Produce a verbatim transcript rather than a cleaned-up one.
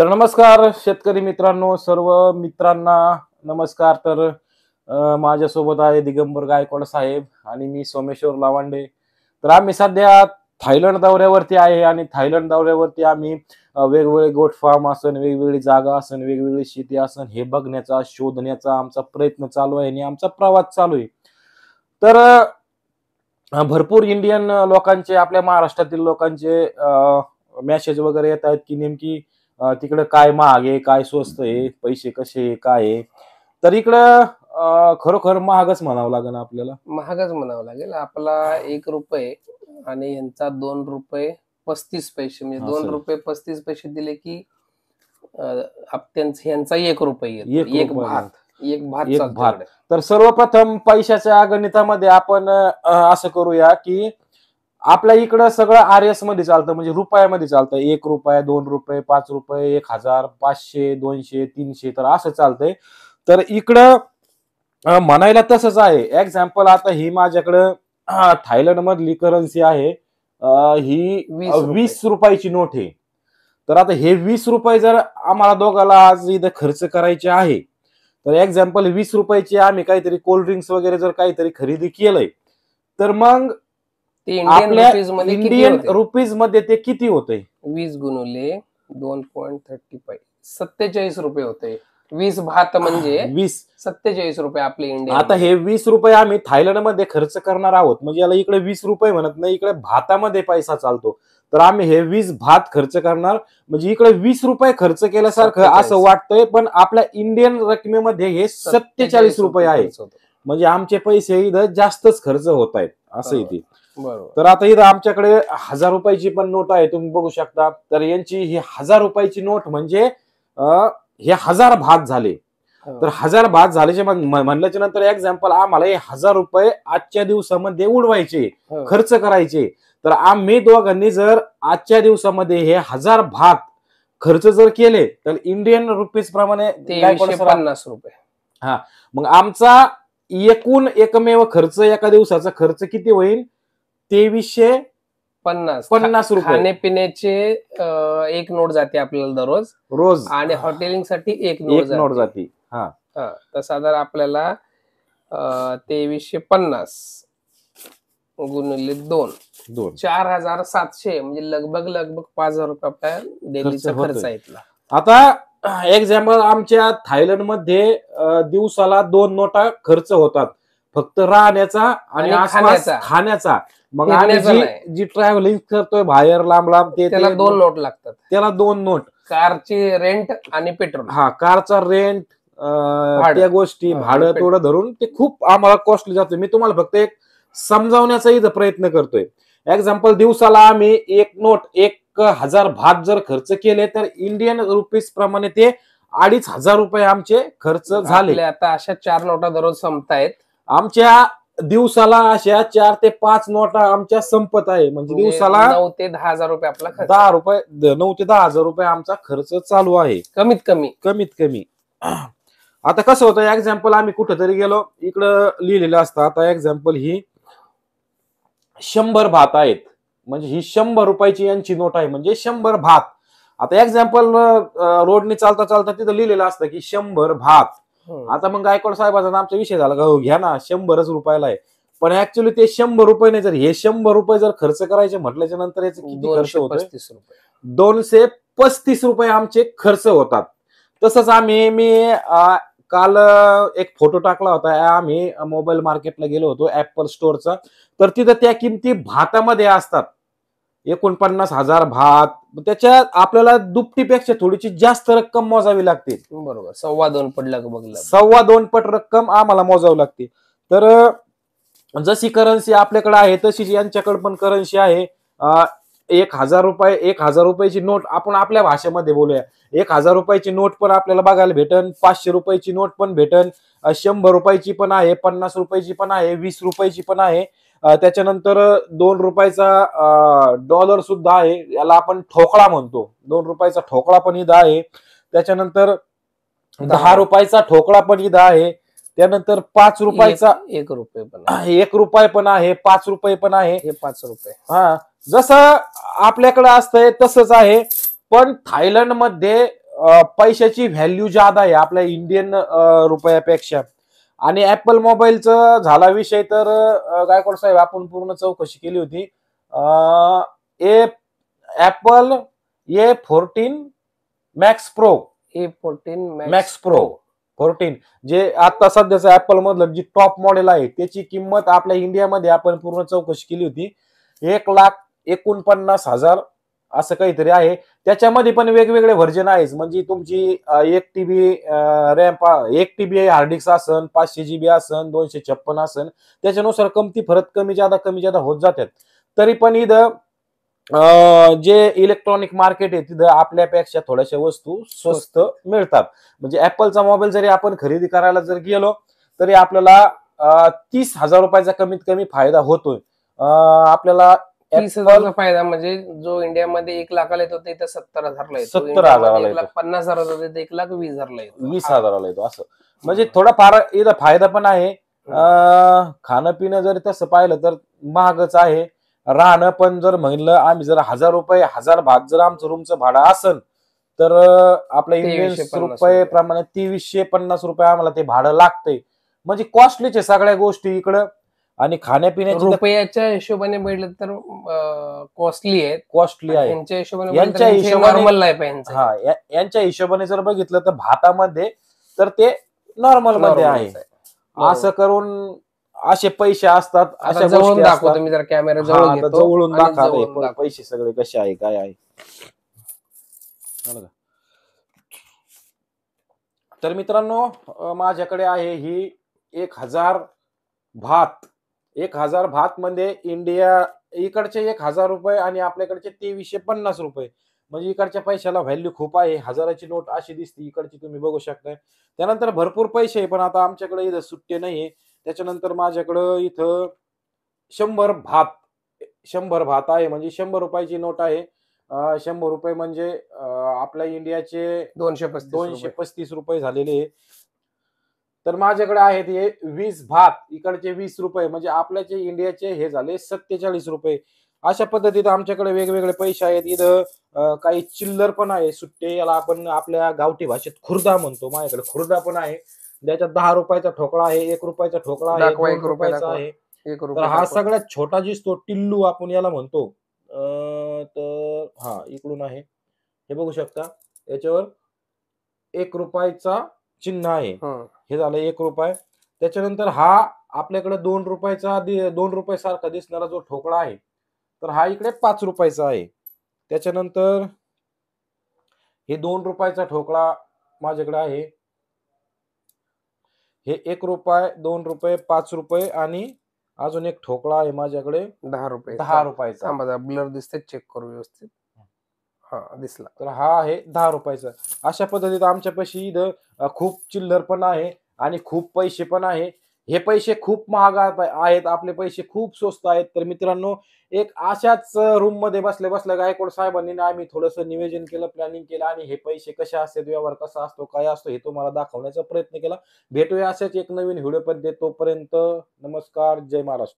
तर नमस्कार शेतकरी मित्रांनो, सर्व मित्रांना नमस्कार। तर अ, माझ्यासोबत आहे दिगंबर गायकवाड साहेब आणि मी सोमेश्वर लावांडे। तर आम्ही सध्या थायलंड दौऱ्यावरती आहे आणि थायलंड दौऱ्यावरती आम्ही अ, वेगवेगळे गोट फार्म असन, वेगवेगळी जागा असन, वेगवेगळी शेती असन हे बघण्याचा, शोधण्याचा आमचा प्रयत्न चालू आहे आणि आमचा प्रवास चालू आहे। तर अ, भरपूर इंडियन लोकांचे, आपल्या महाराष्ट्रातील लोकांचे मेसेज वगैरे येत आहेत की नेमकी अ, तिकडे काय महाग आहे, काय स्वस्त आहे, पैसे कसे आहे, काय आहे। तर इकडं अ, खरोखर महागच म्हणावं लागेल आपल्याला। महागच म्हणावं लागेल। आपला एक रुपये आणि यांचा दोन रुपये पस्तीस पैसे, म्हणजे दोन असं आहे। रुपये पस्तीस पैसे दिले की अ, आप त्यांचा यांचा एक रुपये येतो। एक एक रुपया भात एक भात एक चालतो भात। इकडे। तर सर्वप्रथम पैशाच्या गणितामध्ये आपण अ, असं करूया की आपल्या इकडं सगळं आरएस मध्ये चालतं, म्हणजे रुपयामध्ये चालतं। एक रुपया, दोन रुपये, पाच रुपये, एक हजार, पाचशे, दोनशे, तीनशे, तर असं चालतंय। तर इकडं अ, म्हणायला तसंच आहे। एक्झाम्पल आता ही माझ्याकडं थायलंड मधली करन्सी आहे, अ, ही वीस रुपये वीस रुपयाची नोट आहे। तर आता हे वीस रुपये जर आम्हाला दोघाला आज इथं खर्च करायचे आहे, तर एक्झाम्पल वीस रुपयाची आम्ही काहीतरी कोल्ड ड्रिंक्स वगैरे जर काहीतरी खरेदी केलंय, तर मग ते इंडियन आपल्या रुपीज मध्ये किती इंडियन होते? रुपीज मध्ये ते किती होते? वीस गुणुले दोन पॉइंट थर्टी फाईव्ह, सत्तेचाळीस रुपये होते। वीस भात म्हणजे वीस सत्तेचाळीस रुपये आपले इंडियन। आता हे वीस रुपये आम्ही थायलंड मध्ये खर्च करणार आहोत, म्हणजे याला इकडे वीस रुपये म्हणत नाही, इकडे भातामध्ये पैसा चालतो। तर आम्ही हे वीस भात खर्च करणार, म्हणजे इकडे वीस रुपये खर्च केल्यासारखं असं वाटतंय, पण आपल्या इंडियन रकमेमध्ये हे सत्तेचाळीस रुपये आहे। म्हणजे आमचे पैसे इथं जास्तच खर्च होत आहेत असं इथे। तर आता इथं आमच्याकडे हजार रुपयाची पण नोट आहे, तुम्ही बघू शकता। तर यांची ही हजार रुपयाची नोट म्हणजे हे हजार भात झाले। तर हजार भात झाल्याचे म्हणल्याच्या नंतर एक्झाम्पल आम्हाला हे हजार रुपये आजच्या दिवसामध्ये उडवायचे, खर्च करायचे। तर आम्ही दोघांनी जर आजच्या दिवसामध्ये हे हजार भात खर्च जर केले, तर इंडियन रुपीज प्रमाणे पन्नास रुपये। हा, मग आमचा एकूण एकमेव खर्च, एका दिवसाचा खर्च किती होईल? तेवीसशे पन्नास पन्नास रुपये। खाण्यापिण्याचे एक नोट जाते आपल्याला दररोज रोज, आणि हॉटेलिंग साठी एक एक नोट जाते। हा, तर साधारण आपल्याला तेवीसशे पन्नास गुणिले दोन दोन चार हजार सातशे, म्हणजे लगभग लगभग पाच हजार रुपये आपल्या डेलीचा खर्च आहे इथला। आता एक्झाम्पल आमच्या थायलंड मध्ये दिवसाला दोन नोटा खर्च होतात, फक्त राहण्याचा आणि आसपास खाण्याचा। मग आम्ही जी जी ट्रॅव्हलिंग करतोय बाहेर लांब लांब, ते त्याला दोन नोट लागतात। त्याला दोन नोट, कारची रेंट आणि पेट्रोल। हा, कारचा रेंट, त्या गोष्टी, भाडं थोडं धरून ते खूप आम्हाला कॉस्टली जातं। मी तुम्हाला फक्त एक समजावण्याचा इथं प्रयत्न करतोय। एक्झाम्पल दिवसाला आम्ही एक नोट, एक हजार भात जर खर्च केले, तर इंडियन रुपीज प्रमाणे ते अडीच हजार रुपये आमचे खर्च झाले। आता अशा चार नोटा दररोज संपतायत आमच्या दिवसाला, अशा चार ते पाच नोटा आमच्या संपत आहे, म्हणजे दिवसाला नऊ ते दहा हजार रुपये आपला दहा रुपये नऊ ते दहा हजार रुपये आमचा खर्च चालू आहे, कमीत कमी कमीत कमी। आता कसं होतं, एक्झाम्पल आम्ही कुठेतरी गेलो, इकडं लिहिलेलं असतं। आता एक्झाम्पल ही शंभर भात आहेत, म्हणजे ही शंभर रुपयाची यांची नोट आहे, म्हणजे शंभर भात। आता एक्झाम्पल रोडने चालता चालता तिथं लिहिलेलं असतं की शंभर भात। आता मग गायकवाड साहेबांचा आमचा विषय झाला का, घ्या ना, शंभरच रुपयाला आहे। पण ऍक्च्युली ते शंभर रुपये नाही, जर हे शंभर रुपये जर खर्च करायचे म्हटल्याच्या नंतर याचे किती खर्च होतो? दोनशे पस्तीस रुपये आमचे खर्च होतात। तसंच आम्ही मी काल एक फोटो टाकला होता, आम्ही मोबाईल मार्केटला गेलो होतो, ऍपल स्टोअरचा। तर तिथं त्या किमती भातामध्ये असतात, एकोणपन्नास हजार भात, त्याच्यात आपल्याला दुपटीपेक्षा थोडीशी जास्त रक्कम मोजावी लागते। बरोबर, सव्वा दोन पट लगभग सव्वा दोन पट रक्कम आम्हाला मोजावी लागते। तर जशी करन्सी आपल्याकडे आहे तशीच यांच्याकडे पण करन्सी आहे। एक हजार रुपये एक हजार रुपयाची नोट, आपण आपल्या भाषेमध्ये बोलूया, एक हजार रुपयाची नोट पण आपल्याला बघायला भेटन, पाचशे रुपयाची नोट पण भेटन, शंभर रुपयाची पण आहे, पन्नास रुपयाची पण आहे, वीस रुपयाची पण आहे। त्याच्यानंतर दोन रुपयाचा डॉलर सुद्धा आहे, याला आपण ठोकळा म्हणतो, दोन रुपयाचा ठोकळा पण इथं आहे। त्याच्यानंतर दहा रुपयाचा ठोकळा पण इथं आहे। त्यानंतर पाच रुपयाचा एक रुपये पण एक रुपये पण आहे, पाच रुपये पण आहे, हे पाच रुपये। हा, जसं आपल्याकडे असतंय तसंच आहे। पण थायलंड मध्ये अं, पैशाची व्हॅल्यू जादा आहे आपल्या इंडियन रुपयापेक्षा. आणि ऍपल मोबाईलचा झाला विषय तर अं, गायकवाड साहेब आपण पूर्ण चौकशी केली होती. Um, a Apple a fourteen max pro a fourteen max pro fourteen जे आता सध्याचं ऍपल मधलं जे टॉप मॉडेल आहे त्याची किंमत आपल्या इंडियामध्ये आपण पूर्ण चौकशी केली होती एक लाख एकोणपन्नास हजार असं काहीतरी आहे. त्याच्यामध्ये पण वेगवेगळे व्हर्जन आहेत. म्हणजे तुमची अं, एक टीबी रॅम एक टीबी हार्ड डिस्क असन, पाचशे जीबी असन, दोनशे छप्पन असन, त्याच्यानुसार कमती फरक कमी जादा कमी जादा होत जातात. तरी पण इथं अं, जे इलेक्ट्रॉनिक मार्केट आहे तिथं आपल्यापेक्षा थोड्याशा वस्तू स्वस्त मिळतात. म्हणजे ऍपलचा मोबाईल जरी आपण खरेदी करायला जर गेलो तरी आपल्याला अं, तीस हजार रुपयाचा कमीत कमी फायदा होतोय. अं, आपल्याला तीस हजारचा फायदा म्हणजे जो इंडियामध्ये एक लाखाला येतो ते सत्तर हजारला येतो, सत्तर इंडियामध्ये हजाराला एक लाख येतो, पन्नास हजाराचा येतो, एक लाख वीस हजारला येतो, वीस हजाराला येतो असं. म्हणजे थोडाफार इथं फायदा पण आहे. अं, खाणं पिणं जर तसं पाहिलं तर महागच आहे. राहणं पण जर म्हणलं आम्ही जर हजार रुपये हजार भाग जर आमचं रूमचं भाडं असेल तर अं, आपल्या इंडियन तेवीसशे पन्नास रुपये रुपये. प्रमाणे तेवीसशे पन्नास रुपये आम्हाला ते भाडं लागतंय. म्हणजे कॉस्टलीच आहे सगळ्या गोष्टी इकडं. आणि खाण्यापिण्याची रुपयाच्या हिशोबाने बघितलं तर कॉस्टली आहेत, कॉस्टली आहे. यांच्या हिशोबाने यांच्या बघितलं तर हिशोबाने नॉर्मल लाईफ आहे यांचं. हा या- यांच्या हिशोबाने जर बघितलं तर भातामध्ये तर ते नॉर्मल मध्ये Normal आहे. च आहे. बरोबर. असं करून असे पैसे असतात, आता अशा जवळून गोष्टी दाखवतो असतात. मी जरा कॅमेरा हा, जवळ आता घेतो जवळून आणि दाखवा जवळून हे प- दाखवतो. पैसे सगळे कसे आहे काय आहे. झालं का? तर मित्रांनो अं, माझ्याकडे आहे ही एक हजार भात. एक हजार भात मध्ये इंडिया इकडचे एक हजार रुपये आणि आपल्याकडचे तेवीसशे पन्नास रुपये. म्हणजे इकडच्या पैशाला व्हॅल्यू खूप आहे. हजाराची नोट अशी दिसते इकडची तुम्ही बघू शकताय. त्यानंतर भरपूर पैसे आहे पण आता आमच्याकडे इथं सुट्टे नाहीये. त्याच्यानंतर माझ्याकडं इथं शंभर भात शंभर भात आहे म्हणजे शंभर रुपयाची नोट आहे. अं, शंभर रुपये म्हणजे अं, आपल्या इंडियाचे दोनशे पस्तीस दोनशे रुपये. पस्तीस रुपये झालेले आहे. तर माझ्याकडे आहेत हे वीस भात इकडचे वीस रुपये म्हणजे आपल्याचे इंडियाचे हे झाले सत्तेचाळीस रुपये. अशा पद्धतीत आमच्याकडे वेगवेगळे पैसे आहेत. इथं अं, काही चिल्लर पण आहे सुट्टे, याला आपण आपल्या गावठी भाषेत खुर्दा म्हणतो. माझ्याकडे खुर्दा पण आहे. त्याच्यात दहा रुपयाचा ठोकळा आहे, एक रुपयाचा ठोकळा आहे, दाखवा, दोन एक रुपया रुपयाचा दाखवा. आहे. एक तर रुपये हा दाखवा. सगळ्यात छोटा दिसतो टिल्लू आपण याला म्हणतो. अं, तर हा इकडून आहे हे बघू शकता. याच्यावर एक रुपयाचा चिन्ह आहे. हं. हे झालं एक रुपये. त्याच्यानंतर हा आपल्याकडे दोन रुपयाचा दि- दोन रुपये सारखा दिसणारा जो ठोकळा आहे तर हा इकडे पाच रुपयाचा आहे. त्याच्यानंतर हे दोन रुपयाचा ठोकळा माझ्याकडे आहे. हे एक रुपये, दोन रुपये, पाच रुपये आणि अजून एक ठोकळा आहे माझ्याकडे दहा रुपये. दहा रुपयाचा. थांबा जरा ब्लर दिसते, चेक करू व्यवस्थित. हा दिसला. तर हा आहे दहा रुपयाचा. अशा पद्धतीत आमच्यापाशी इथं अं, खूप चिल्लर पण आहे आणि खूप पैसे पण आहे. हे पैसे खूप महाग आत- आहेत, आपले पैसे खूप स्वस्त आहेत. तर मित्रांनो एक अशाच रूम मध्ये बसल्या बसल्या गायकवाड साहेबांनी ना आम्ही थोडंसं नियोजन केलं, प्लॅनिंग केलं आणि हे पैसे कसे असतात, व्यवहार कसा असतो, काय असतो हे तुम्हाला दाखवण्याचा प्रयत्न केला. भेटूया अशाच एक नवीन व्हिडिओ मध्ये. तोपर्यंत नमस्कार, जय महाराष्ट्र.